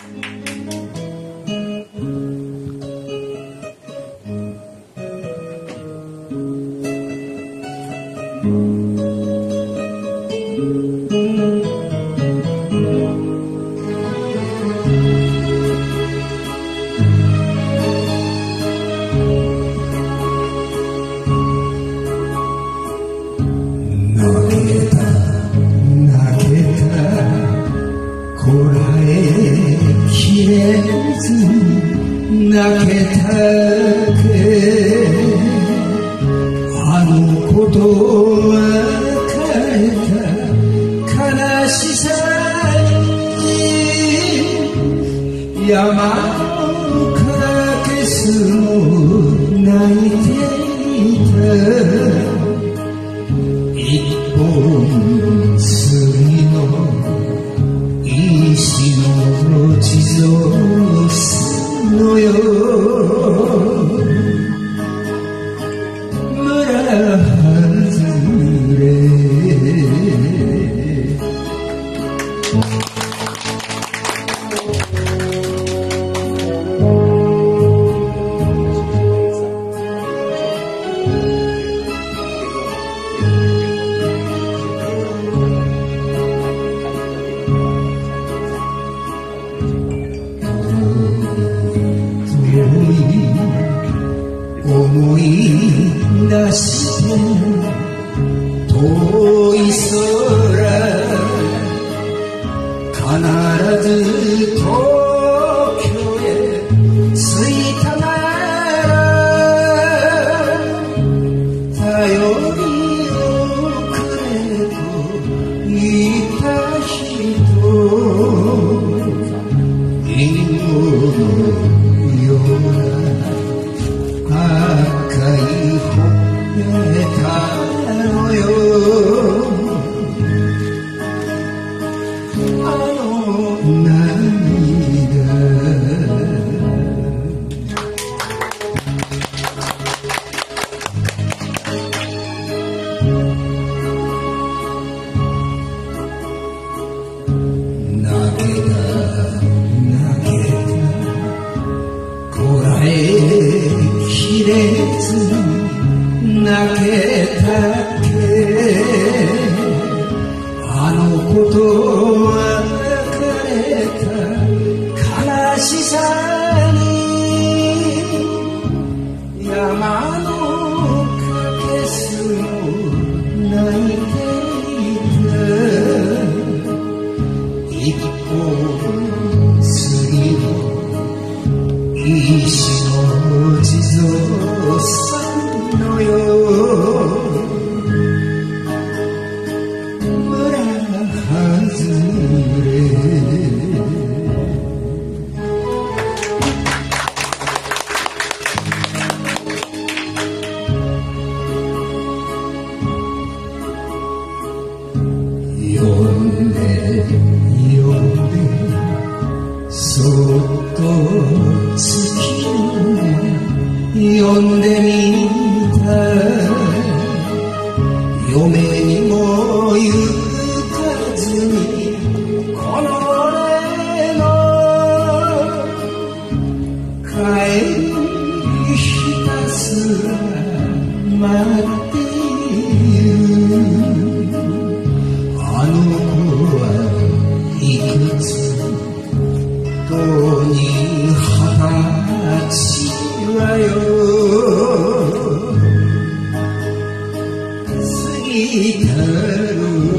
泣けたけあのことは変えた悲しさに山から消すも泣いていた一本杉の石の地蔵のよ村外れ思い出して遠い空必ず東京へ着いたなら頼りをくれと言った人リンゴのような赤いほっぺたのよあの涙泣けた泣けたこらえきれず泣けたけあのことは別れた悲しさに山のかけすも泣いていた一本杉の石の地蔵さんのよ村外れ呼んで呼んでそっと月呼んでみた嫁にも言かずにこの俺の帰りひたすら待っているあの子はいくつとに20歳はよ過ぎたる